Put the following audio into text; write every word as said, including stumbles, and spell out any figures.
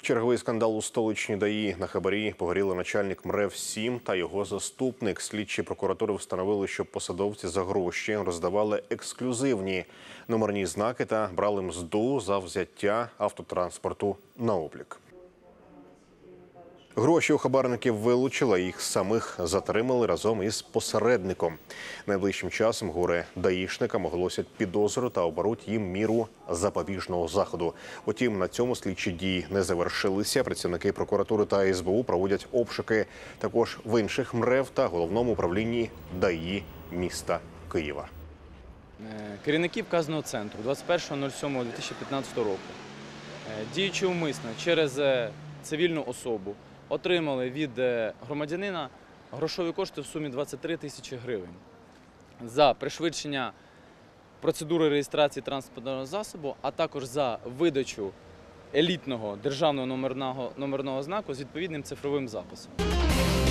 Черговий скандал у столичній ДАІ. На хабарі погоріли начальник МРЕВ сім та його заступник. Слідчі прокуратури встановили, що посадовці за гроші роздавали ексклюзивні номерні знаки та брали мзду за взяття автотранспорту на облік. Гроші у хабарників вилучили, їх самих затримали разом із посередником. Найближчим часом горе-даїшникам оголосять підозру та оберуть їм міру запобіжного заходу. Утім, на цьому слідчі дії не завершилися. Працівники прокуратури та ес бе у проводять обшуки також в інших МРЕВ та головному управлінні ДАІ міста Києва. Керівники вказаного центру двадцять першого сьомого дві тисячі п'ятнадцятого року, діючи умисно через цивільну особу, отримали від громадянина грошові кошти в сумі двадцять три тисячі гривень за пришвидшення процедури реєстрації транспортного засобу, а також за видачу елітного державного номерного, номерного знаку з відповідним цифровим записом.